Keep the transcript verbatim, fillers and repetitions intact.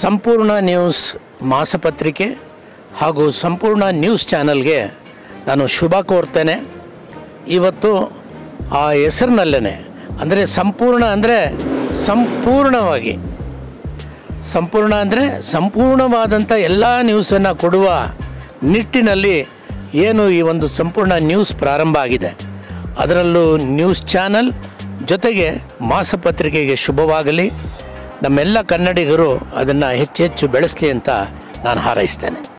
ಸಂಪೂರ್ಣ ನ್ಯೂಸ್ ಮಾಸಪತ್ರಿಕೆ ಹಾಗೂ ಸಂಪೂರ್ಣ ನ್ಯೂಸ್ ಚಾನಲ್ಗೆ ನಾನು ಶುಭ ಕೋರ್ತೇನೆ. ಇವತ್ತು ಆ ಹೆಸರಿನಲ್ಲೇ ಅಂದರೆ ಸಂಪೂರ್ಣ ಅಂದರೆ ಸಂಪೂರ್ಣವಾಗಿ ಸಂಪೂರ್ಣ ಅಂದರೆ ಸಂಪೂರ್ಣವಾದಂಥ ಎಲ್ಲ ನ್ಯೂಸನ್ನು ಕೊಡುವ ನಿಟ್ಟಿನಲ್ಲಿ ಏನು ಈ ಒಂದು ಸಂಪೂರ್ಣ ನ್ಯೂಸ್ ಪ್ರಾರಂಭ ಆಗಿದೆ. ಅದರಲ್ಲೂ ನ್ಯೂಸ್ ಚಾನಲ್ ಜೊತೆಗೆ ಮಾಸಪತ್ರಿಕೆಗೆ ಶುಭವಾಗಲಿ. ನಮ್ಮೆಲ್ಲ ಕನ್ನಡಿಗರು ಅದನ್ನು ಹೆಚ್ಚು ಹೆಚ್ಚು ಬೆಳೆಸಲಿ ಅಂತ ನಾನು ಹಾರೈಸ್ತೇನೆ.